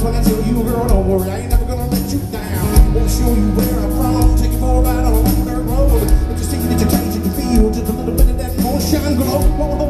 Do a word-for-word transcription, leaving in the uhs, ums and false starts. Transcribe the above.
when I tell you, girl, don't worry, I ain't never gonna let you down. Wanna show you where I'm from, take you for a ride on a long dirt road. But you see that you taste and you feel just a little bit of that moonshine glow.